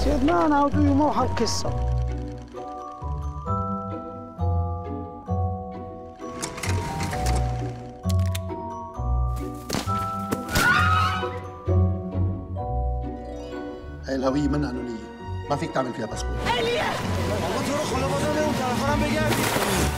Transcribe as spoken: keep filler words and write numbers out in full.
ما نعاودو يوم واحد القصه. هاي الهوية منها قانونية، ما فيك تعمل فيها باسبور. الياس! والله تروح ولا بدنا نوقع الحرام بجاي.